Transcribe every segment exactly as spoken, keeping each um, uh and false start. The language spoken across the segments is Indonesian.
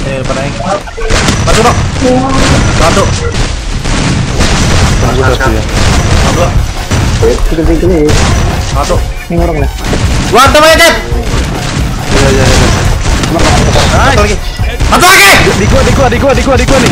Ini depan aing. Satu dong. Satu. Tunggu satu ya. Dua. Tiga tiga nih. Satu. Ini orang lah. Gua hantam aja, Cep. Iya iya iya. Satu lagi. Satu lagi. Di gua di gua di gua di gua di gua nih.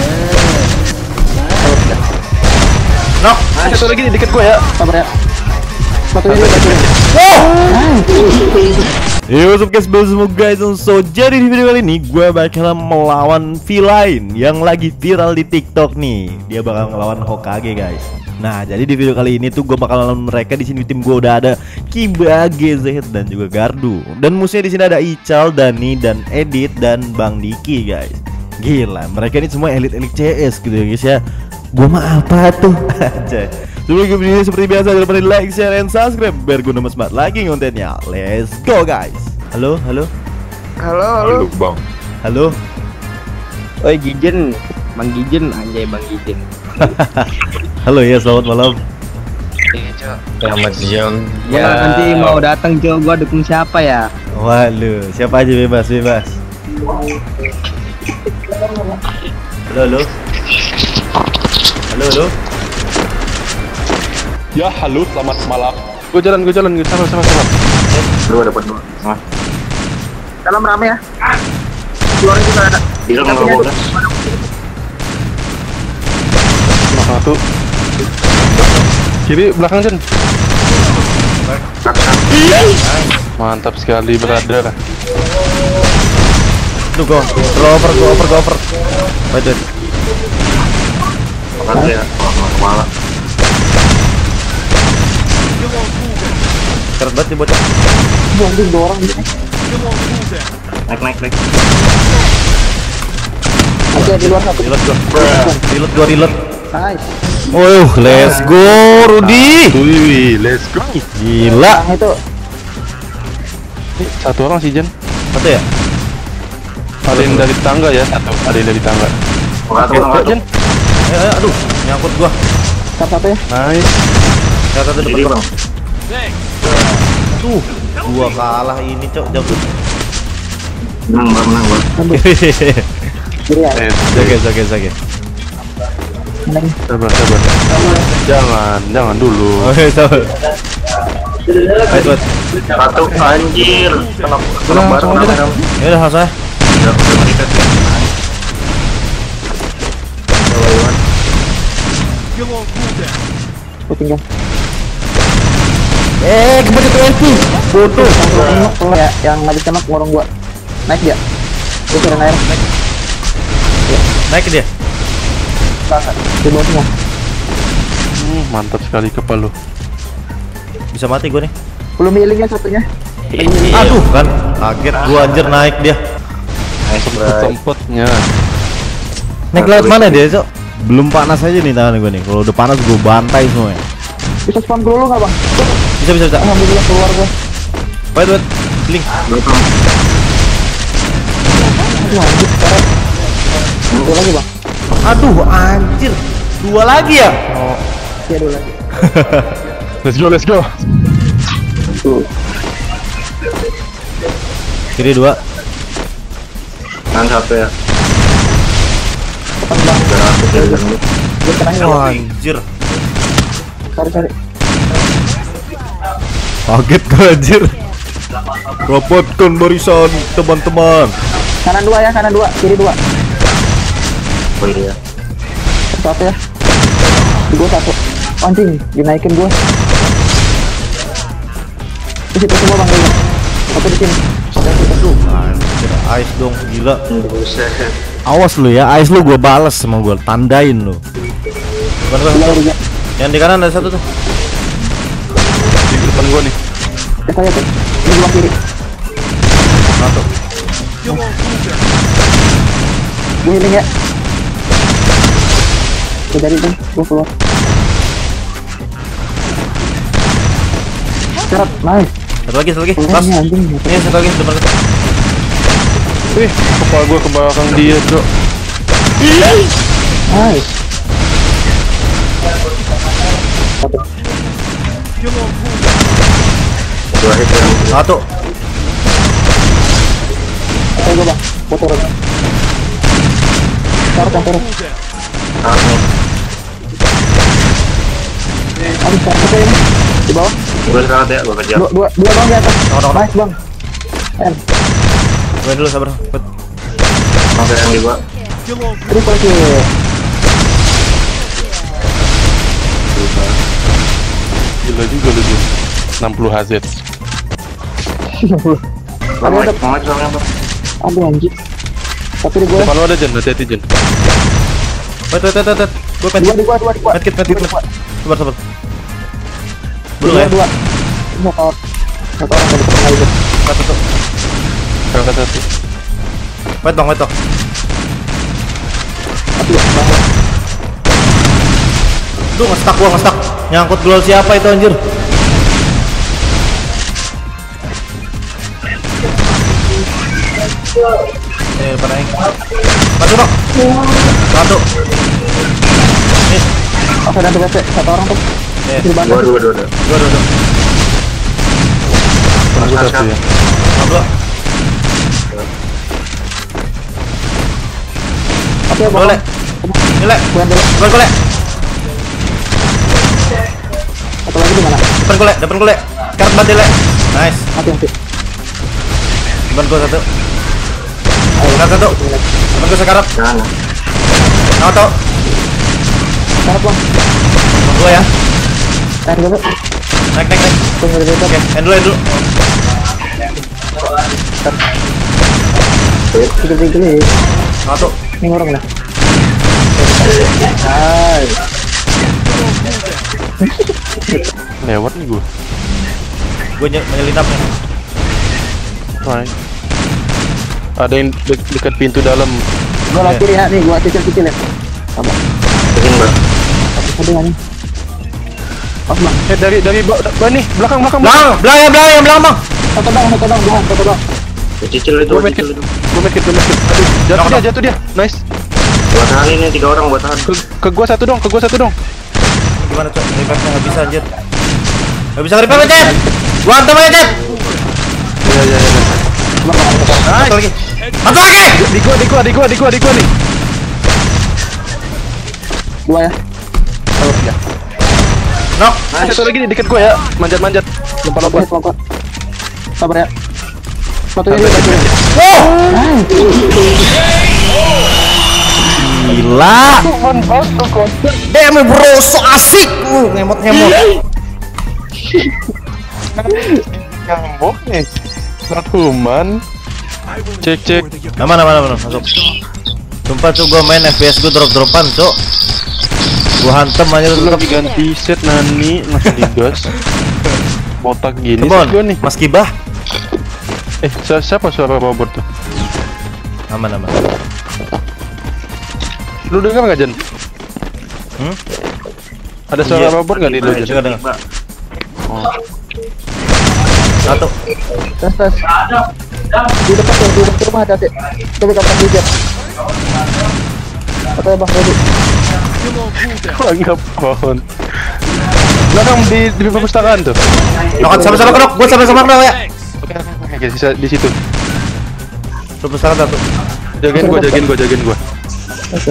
Nok. Satu lagi di deket gua ya. Sabar ya. Satu ini satu ini. Wow. Yo, what's up guys, semua guys. So, jadi di video kali ini gue bakalan melawan villain yang lagi viral di TikTok nih. Dia bakal ngelawan Hokage, guys. Nah, jadi di video kali ini tuh gue bakal lawan mereka. Di sini tim gue udah ada Kiba, G Z dan juga Gardu. Dan musuhnya di sini ada Ical, Dani, dan Edit dan Bang Diki, guys. Gila, mereka ini semua elit-elit C S gitu ya, guys ya. Gue mah apa tuh? Aja. Sebelum video ini seperti biasa, jangan lupa di like, share, dan subscribe biar gue nambah semangat lagi kontennya. Let's go guys. Halo, halo. Halo, halo. Bang. Halo. Oi Gijen, Bang Gijen, anjay Bang Gijen. Halo ya, selamat malam. Selamat siang. Ya nanti mau datang Jo, gua dukung siapa ya? Waduh, siapa aja bebas, bebas. Halo, halo. Halo, halo. Ya, halo, selamat malam. Gua jalan, gua jalan, gua sama sama sama. Dua dapat dua. Mas. Dalam rame ya. Keluar juga ada. Bisa nggak boleh? Satu. Kiri belakang Jen. Mantap sekali brother. Tuh go, go over, go over, go over. Baik. Makasih ya. Malah. Keren banget nih bocah. Buang dua orang di sini. Naik naik naik. Oke, di luar satu. Reload gua. Reload gua, reload. Nice. Oh, let's go, Rudy. Wih, let's go. Gila. Yang itu Satu orang sih Jen. Satu ya? Ada yang dari tangga ya, satu. Ada yang dari tangga. Makasih Oke, Jen. Eh, eh, aduh, nyangkut gua. satu satu ya. Nice. Satu satu Jadi depan. bang. Tuh, gua kalah ini, Cok. Jam tuh. Menang bang, menang bang. Kiri ya. Eh, Oke, oke, oke. Menang. sabar, sabar. Jangan, jangan dulu. Oke, sabar. Ayo, buat. Satu anjir. Kenapa? Udah, Kenapa langsung baru aja dah. kenapa? Ya udah, langsung aja. Udah udah meningkat ya. Aku tinggal. Eh, kembali ke L P. Bodoh. Tengok ya, yang habis tembak ngorong gua. Naik dia. Gua kira air. Naik ke dia. Di bawah semua. Hmm, mantap sekali kepala lu. Bisa mati gua nih. Belum healingnya satunya. Aduh, kan kaget gua anjir naik dia. Nice bro. Sempetnya. Naik lewat mana dia, Cok? Belum panas aja nih tangan gua nih. Kalau udah panas gua bantai semua ya. Bisa spawn dulu nggak bang? Bisa, bisa, bisa. Alhamdulillah keluar gua. Wait, wait. Link. Belakang. Aduh anjir, karet. Dua lagi bang. Aduh, anjir. Dua lagi ya? Oh, iya dua lagi. Let's go, let's go. Tuh. Kiri dua. Kanan satu ya. Depan bang. Udah aku ya jangan lu. Dia terakhir. Wah, anjir. Cari cari. Kaget gua anjir. Rapatkan barisan, teman-teman. Kanan dua ya, kanan dua, kiri dua. Oh iya. Satu ya. Di gua satu. Anjing, dinaikin gua. Di situ semua bang. Satu di sini. Aduh, anjir. Ice dong, gila. Buset. Awas lu ya, ice lu gua balas sama gua, tandain lu. Bukan gua. Dua lagi. Yang di kanan ada satu tuh. Di depan gua nih. Eh saya tuh. Di sebelah kiri. Satu. Gua healing ya. Gua dari tuh, gua keluar. Cerat, nice. Satu lagi, satu lagi. Keluar Pas. nih anjing. Ini satu lagi depan kita. Wih, kepala gua ke belakang dia, Cok. Nice. Satu. Dua hit ya. Satu. Ayo gua bang. Gua turun. Taruh, taruh. Ah, nih. Aduh, satu ini di bawah. Gue sekarang ya, gue kejar. Dua, dua, dua bang di atas. Tunggu, tunggu. Nice bang. En, Gue dulu sabar. Put. Oke, yang di gua. triple kill. Gila juga lu Jin. enam puluh H Z. Bang, Ada, Mike, ada. Bang, Mike, soalnya bang. Aduh anjir. Satu di gua. Depan lu ada Jen, hati-hati Jen. Wait, wait, wait, wait. Gue Dua medkit. di gua, dua di gua. Medkit, medkit. Sabar, sabar. Belum Dua, ya? dua. Satu orang. Satu orang tadi pernah itu. Satu, satu. Angkat satu. Wait dong, wait dong. Satu ya, bang. Duh, nge-stuck gua, nge-stuck. Nyangkut glove siapa itu anjir? Eh, depan aing. Satu dong. Satu. Nih, Oke, dan tuh satu orang tuh. eh. Di bantu. Dua, dua, dua, dua. Dua, dua, dua. Tunggu Mas, satu mas, ya. Ngobrol. Oke, bang. Boleh. Nilai. Bukan dulu. Depan golek. Satu lagi di mana? Depan golek, depan golek. Karet banget le. Nice. Mati, mati. Depan gua satu. Karet satu. Depan gua sekarat. Jangan. Auto. Taruh bang. Depan gua ya. Taruh dulu. Naik, naik, naik. Tunggu dulu. Oke, end dulu, end dulu. Tiga, tiga, tiga. Satu. Ini orang lah. Hai. Lewat nih gua. Gua ny- menyelinapnya. Right. Ada yang de dekat pintu dalam. Gua lagi ya nih, gua kecil-kecil ya. Apa? Bikin bang. Ada nggak nih? Pas bang. Eh dari dari bawah da- nih, belakang belakang. Belakang, belakang, yang belakang, yang belakang, Bang. Satu dong, satu dong, bukan satu dong. Cicil itu, Gua cicil medkit. itu. Gua medkit, gua medkit. Aduh, jatuh Knock, dia, knock. jatuh dia. Nice. Gua tahan ini tiga orang, gua tahan. Ke ke gua satu dong, ke gua satu dong. Gimana, Cok? Revive-nya nggak bisa, anjir. Nggak bisa nge-revive, Cep. Gua hantam aja, Cep. Iya iya iya. Satu lagi. Satu lagi. Di gua, di gua, di gua, di gua, di gua nih. Dua ya. Oh, ya. Knock. Satu lagi nih dekat gua ya. Manjat-manjat. Lempar lompat. Lompat, lompat. Sabar ya. Satu ini, satu ini. Wow. Gila. Damn bro, so asik. Uh, ngemot-ngemot. Ngambok nih. Ratuman. Cek cek. Aman, aman, aman, masuk. Sumpah, Cok, gua main F P S gua drop-dropan, Cok. Gua hantem aja Lu tetep. lagi ganti set Nani langsung digas. Botak gini Come on, set gua nih. Mas Kibah. Eh, si- siapa suara robot tuh? Aman, aman. Lu dengar nggak Jen? Hmm? Ada suara Iya. robot nggak di lu Jen? Dengar, dengar. Bang. Satu. Tes, tes. Di depan tuh, di depan rumah ada sih. Coba kapan hijab. Atau ya bang, ready. Anggap pohon. Belakang di di perpustakaan tuh. Knock, sama-sama knock. Gua sama-sama knock ya. Oke, oke, oke, sisa di situ. Perpustakaan satu. Jagain gua, jagain gua, jagain gua. Oke.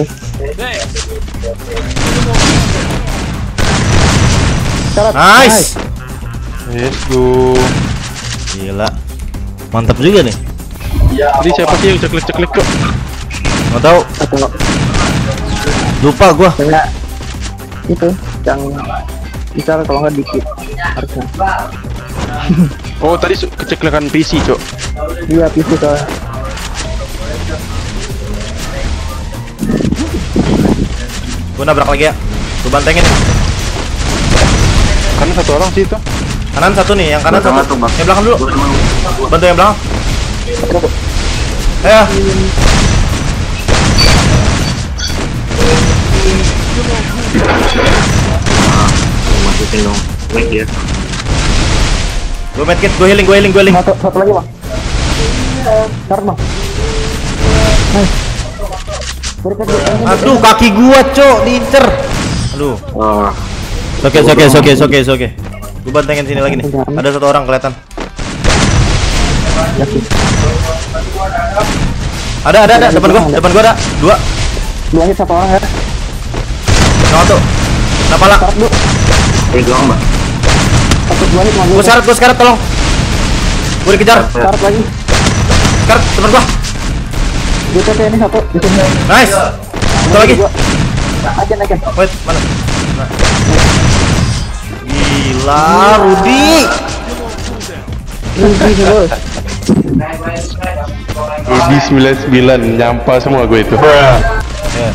Syarat. Nice. Let's go. Gila. Mantap juga nih. Jadi siapa sih yang ceklek-ceklek kok? Nggak tahu. Satu. Lupa gua. Kayak itu yang bisa kalau nggak dikit harusnya. Oh, tadi su- keceklekan P C, Cok. Iya, P C soalnya. Gua nabrak lagi ya. Gua bantengin. Karena satu orang sih itu. Kanan satu nih, yang kanan Belakang satu. satu, Bang. Yang belakang dulu. Gua temen. Bantu yang belakang. Ayo. Masukin dong. Baik ya. Gua medkit, gua healing, gua healing, gua healing. Satu, satu lagi bang. Syarat bang. Nice. Berikan berikan. Aduh, kaki gua, Cok, diincer. Aduh. Wah. Oke, oke, oke, oke, oke. Gua bantengin sini lagi nih. Ada satu orang kelihatan. Yakin. Ada, ada, ada. Depan gua, depan gua ada. Dua. Dua hit satu orang ya. Satu. Kenapa lah? Karat dulu. Ini doang mbak. Satu dua hit mobil. Gue syarat, gue syarat tolong. Gue dikejar. Karat lagi. Syarat, temen gua. G T P ini satu di sini. Nice. Satu lagi. Agen agen. Wait, mana? Nah. Gila, Rudi. Rudy dulu. Rudy sembilan puluh sembilan nyampa semua gue itu. Ya.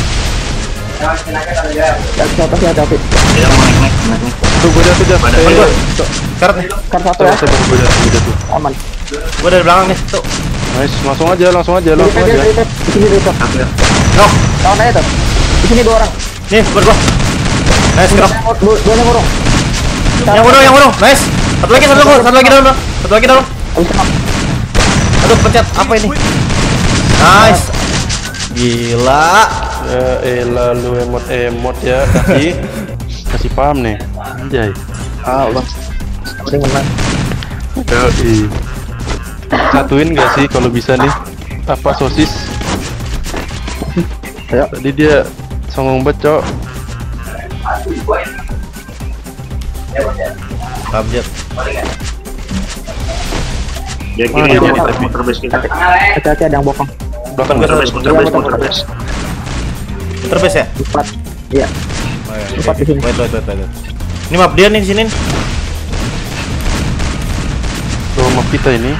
Jatuh atas ya tapi. Dia mau naik naik naik naik. Tuh gue jatuh jatuh. Temen gua. Syarat nih. Karat satu Sabar ya. sabar gue jatuh gue jatuh. Aman. Gue dari belakang nih. Tuh. Nice, langsung aja langsung aja Di langsung sini aja. di sini di sini. Satu ya. Knock. Lawan aja tuh. Di sini dua orang. Nih, temen gua. Nice, knock. Dua dua yang ngurung. Yang bunuh, yang bunuh. Nice. Satu lagi, satu lagi, satu lagi dalam, satu lagi dalam. Habis knock. Aduh, pencet. Apa ini? Nice. Gila. Ya elah lu emot emot ya kasih kasih paham nih. Anjay. Ah, Allah. Ini menang. Yoi. Satuin gak sih kalau bisa nih apa sosis? Ayo. Tadi dia songong banget cok. Kabjet. Dia kiri Ah, ya dia motor tapi. motor base kita. Hati-hati ada yang bokong. Belakang Motor Motor base motor base motor base. Terbes ya? Empat. Iya. Oh, iya. Empat di sini. Wait, wait, wait, wait. Ini map dia nih di sini. tuh map kita ini.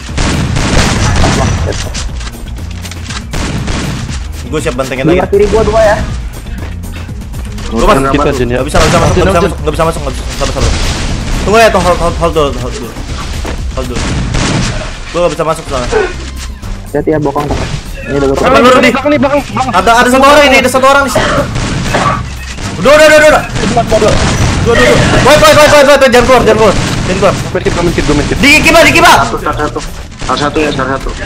Gue siap bantengin Lima lagi. kiri gua dua ya. Gue masuk Motor kita baru. Jen ya. Gak bisa, gak bisa masuk, gak bisa Jen, masuk, gak bisa masuk, gak bisa sabar, sabar. Tunggu ya, tunggu, hold, hold, hold dulu, hold dulu, hold dulu. Gue gak bisa masuk ke sana. Hati-hati ya bokong. Ini udah gua. Belakang dulu nih. Belakang nih belakang belakang. Ada, ada satu orang ini, ada satu orang di sini. Udah, udah, udah, udah, udah. Dua, dua, dua. Wait, wait, wait, wait, wait, jangan keluar, jangan keluar, jangan keluar. Medkit gue medkit gue medkit. Di kiba, di kiba. Satu satu satu. Salah satu ya salah satu.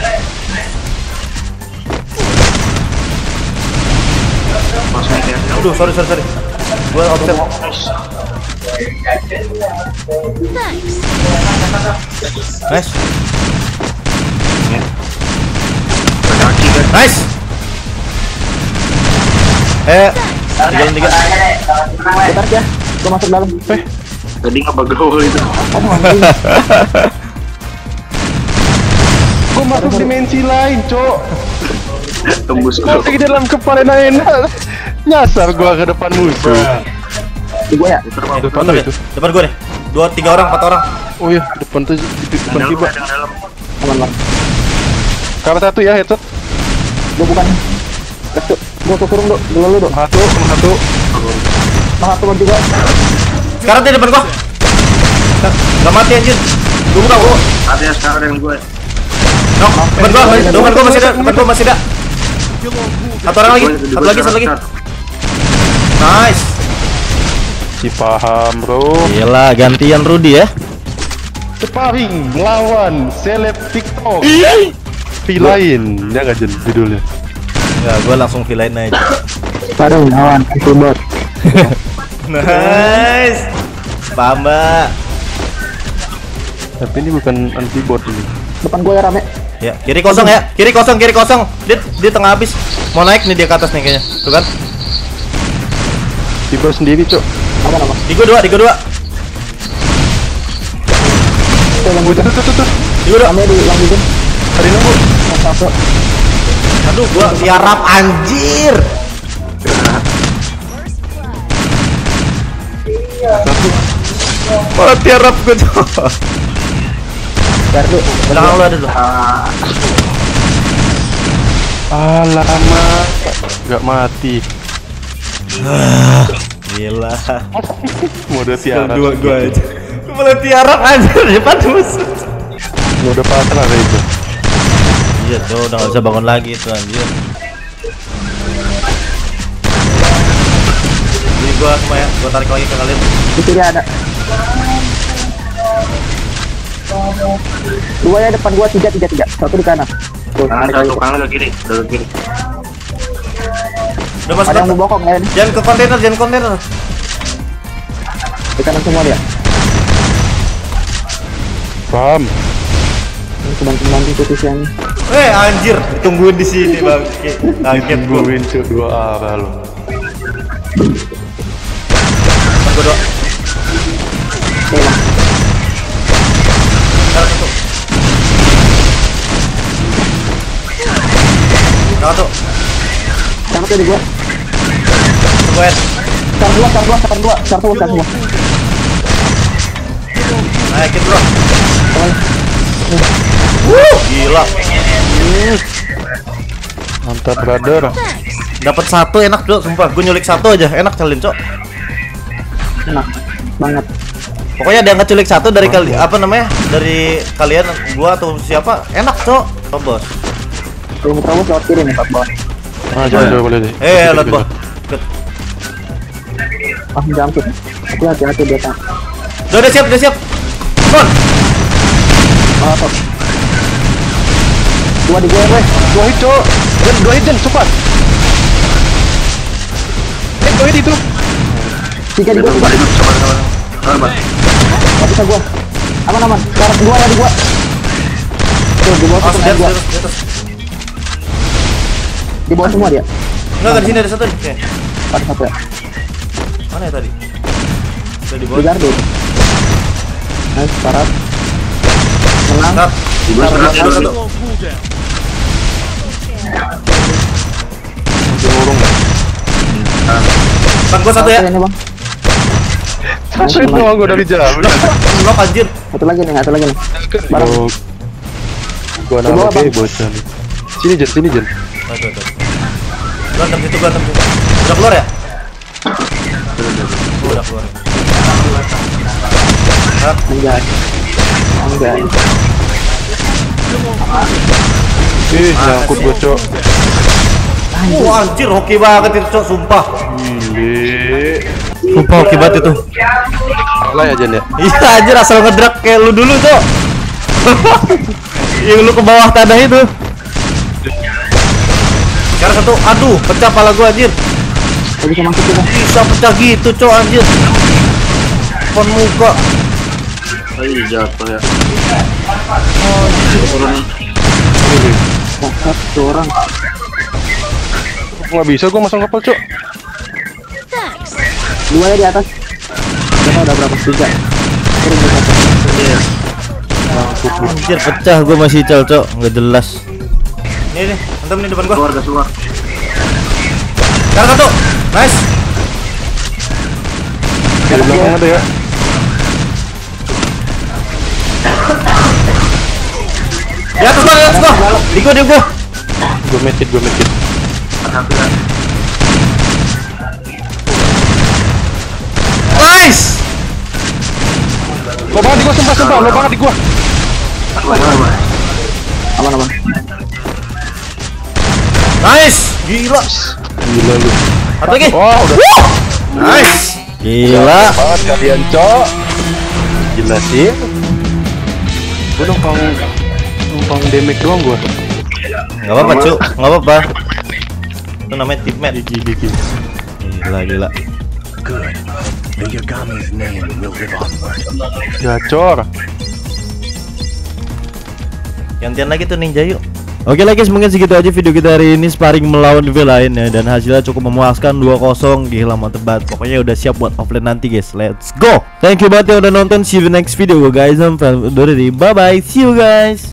Mas naik ya. Aduh, sorry, sorry, sorry. Gue offset. Nice, Ada kaki kan. nice. Eh, tiga tiga. Bentar ya. Gua masuk dalam. Tadi nggak bagol itu. Oh, anjing. Gue masuk dimensi lain cok. Tembus ke Lagi dalam kepala enak. Nyasar gua ke depan musuh. Di gua ya. Depan Depan lu itu. Depan gue nih. Dua, tiga orang, empat orang. Oh iya, depan tuh di depan dalam kiba. ada dalam. Aman bang. Kamera satu ya headset. Gua bukan. Kesuk. Gua kekurung dulu. Dulu lu dong. Satu, satu. Nah, satu gua juga. Sekarang di depan gua. Gak mati anjir. Gue buka gua. Ada yang sekarang yang gue. No, depan gua, depan gua masih ada, depan gua masih ada. Satu orang lagi, satu lagi, satu lagi. Nice. Si paham bro. Gila, gantian Rudi ya. Sparring melawan seleb TikTok. Villain, ya nggak Jen judulnya. Ya, gua langsung villain aja. Sekarang lawan antibot. Nice. Bamba. Tapi ini bukan anti bot ini. Depan gua ya rame. Ya, kiri kosong ya. Kiri kosong, kiri kosong. Dia dia tengah habis. Mau naik nih dia ke atas nih kayaknya. Tuh kan? Tiba sendiri cok. Aman aman. Di gua dua, di gua dua. Tuh yang Tuh tuh tuh tuh. Di gua dua. rame di yang bikin. Hari nunggu. Satu. Aduh, gua tiarap anjir. Malah tiarap gua tuh. Biar dulu. Belakang lu ada dulu. Alamak, nggak mati. Gila. Mode tiara. Dua gua aja. Gua malah tiarap anjir di depan musuh. Mode pasrah kayak itu. Iya tuh, udah gak bisa bangun lagi tuh anjir. Jadi gua semua ya, gua tarik lagi ke kalian. Di kiri ada. Dua ya depan gua, tiga tiga tiga. Satu di kanan. Tuh, Kanan tarik satu lagi. kanan ke kiri, udah ke kiri. Udah masuk Ada yang ke, mau bokong ya ini. jangan ke kontainer, jangan kontainer. Di kanan semua dia. Paham. Ini sedang kembang posisi yang Eh anjir, ditungguin di sini bang. Kaget gua. Tungguin cuy dua arah lo. Gua doang. Satu. Sama tuh di gua. Gue. Star dua, star dua, star dua, star dua, star dua. Naikin bro. Wuh, gila. Mantap brother. Dapat satu enak cok, sumpah. Gue nyulik satu aja, enak kalian cok. Enak banget. Pokoknya ada yang ngeculik satu dari kali apa namanya? Dari kalian, gua atau siapa? Enak cok. Oh, bos. Belum tahu lewat kiri nih, Pak Bos. Ah, coba coba boleh deh. Eh, lihat bos. Ikut. Ah, jangkit. Hati hati hati dia tak. Udah, udah siap, udah siap. Mon. Oh, top. Dua di gua, weh. Dua hit cok. Dan dua hit dan cepat. Eh dua hit itu. Tiga di gua, tiga. Sama-sama. Gak bisa gua. Aman aman. Karet gua ya di gua. Tuh di bawah Oh, tuh di di gua. atas, di atas. Di bawah semua dia. Enggak, di sini ada satu nih. Oke. Ada satu ya. Mana ya tadi? Udah di Di bawah. gardu. Nice, karet. Menang. Nah, Di gua serat ya satu. dulu. Masih ngurung nggak? Bang, gua satu ya. Ini bang. Satu doang gua dari jauh. Knock anjir. Satu lagi nih, satu lagi nih. Bareng. Gua gua Di bawah, nama Bang. kayak bocah nih. Sini Jen, sini Jen. Aduh, aduh. Berantem situ, berantem situ. Udah keluar ya? Oh, udah keluar. Anjay. Anjay. Ih, nyangkut gua cok. Wah, anjir, hoki banget itu, cok, sumpah. Gile. Sumpah hoki banget itu. Salah ya Jen ya. Iya, anjir, asal ngedrak kayak lu dulu, cok. Yang lu ke bawah tanah itu. Sekarang satu, aduh, pecah pala gua anjir. Gak bisa masuk kita. Bisa pecah gitu, cok, anjir. Depan muka. Oh iya jatuh ya. Bangsat tuh orang. Nggak bisa gua masang kapal cok. Dua ya di atas. Kita udah berapa? Tiga. Turun di satu. Iya. Anjir, pecah gua masih cal, cok, nggak jelas. Ini nih, antem nih depan gua. Keluar gas keluar. Sekarang satu, nice. Di belakang ada ya. Di atas gua, di atas gua. Di gua, di gua. Gua medkit, gua medkit. Satu ya. Nice. Lo banget di gua, sumpah sumpah, lo banget di gua. Aman aman. Nice. Gila. Gila lu. Satu lagi. Wah, udah. Wuh. Nice. Gila. Banget kalian cok. Gila sih. Gua numpang numpang damage doang gua. Enggak apa-apa, Cuk. Enggak apa-apa. Itu namanya teammate. Gigi gigi. Gila, gila. Gacor. Gantian lagi tuh ninja yuk. Oke lah guys, mungkin segitu aja video kita hari ini sparring melawan villain ya, dan hasilnya cukup memuaskan dua kosong. Gila mantep banget. Pokoknya udah siap buat offline nanti guys. Let's go. Thank you banget yang udah nonton. See you in the next video guys. I'm Fan. Bye bye. See you guys.